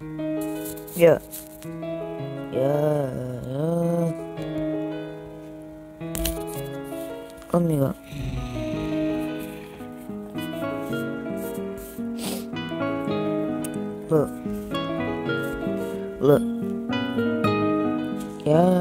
Yeah. Yeah. Let me go. Look. Look. Yeah.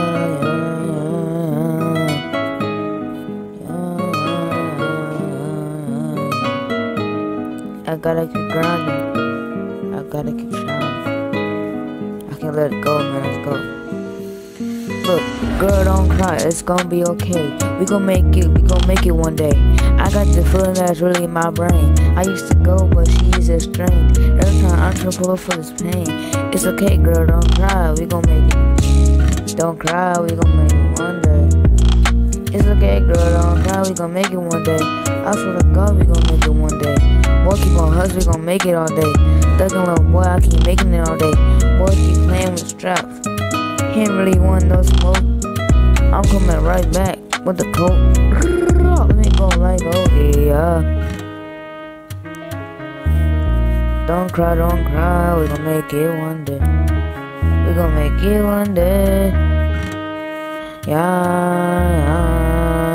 I gotta keep grinding. I gotta keep shining. I can't let it go, man. Let's go. Look, girl, don't cry. It's gonna be okay. We gon' make it one day. I got the feeling that's really in my brain. I used to go, but she's estranged. Every time I'm trying to pull up for this pain. It's okay, girl, don't cry. We gon' make it. Don't cry, we gon' make it one day. It's okay, girl, don't cry. We gon' make it one day. I swear to God, we gon' make it one day. Boy, keep on hustling, we gon' make it all day. Thuggin' little boy, I keep making it all day. Boy, keep playing with straps. He ain't really want no smoke. I'm coming right back with the coat. Let me go like, oh yeah. Don't cry, we gon' make it one day. We gon' make it one day. Yeah.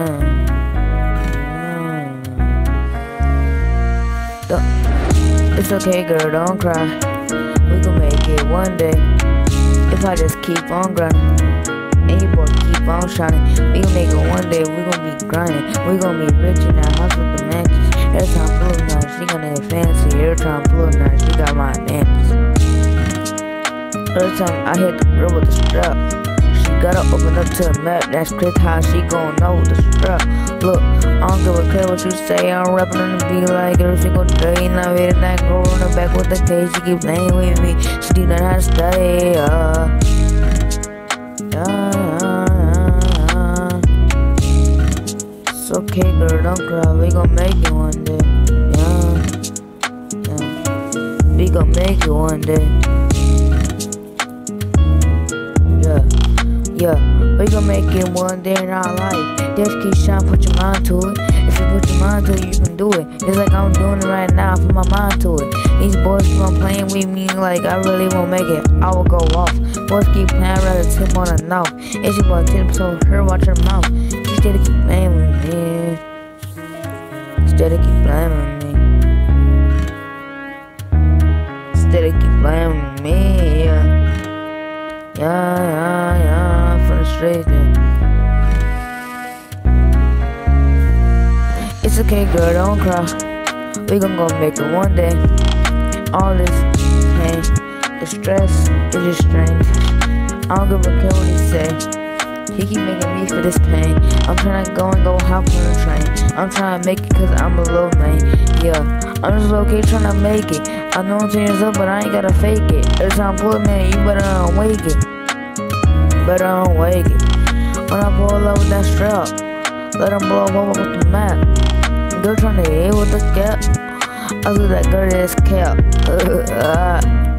It's okay, girl, don't cry. We gon' make it one day. If I just keep on grinding, and you boy keep on shining, we gon' make it one day. We gon' be grinding. We gon' be rich in that house with the mansions. Every time I pull up now, she gonna get fancy. Every time I pull up now, she got my advantage. Every time I hit the girl with the strap, she gotta open up to the map. That's quick how she gon' know the strap. Look, I don't give a care what you say. I'm rapping on the beat like every single day. And I made that girl in the back with the cage. She keep playing with me. She do not know how to stay. It's okay, girl, don't cry. We gon' make it one day. Yeah. We gon' make it one day. Yeah, we gon' make it one day in our life. Just keep shining, put your mind to it. If you put your mind to it, you can do it. It's like I'm doing it right now, put my mind to it. These boys keep on playing with me like I really won't make it. I will go off. Boys keep playing, rather tip on the mouth. It's your boy Tip, so her watch her mouth. She steady keep playing with me. Steady keep playing with me. Steady keep playing with me, yeah. Yeah, from the street, yeah. It's okay, girl, don't cry. We gon' go make it one day. All this pain, the stress, is just strange. I don't give a care what he say. He keep making me feel this pain. I'm tryna go hop on the train. I'm tryna make it cause I'm a little man. Yeah, I'm just okay tryna make it. I know I'm 10 years old, but I ain't gotta fake it. Every time I pull it, man, you better not wake it. Better don't wake it. When I pull up with that strap, let them blow up with the map. Girl tryna hit with the cap. I do that girl that's cap.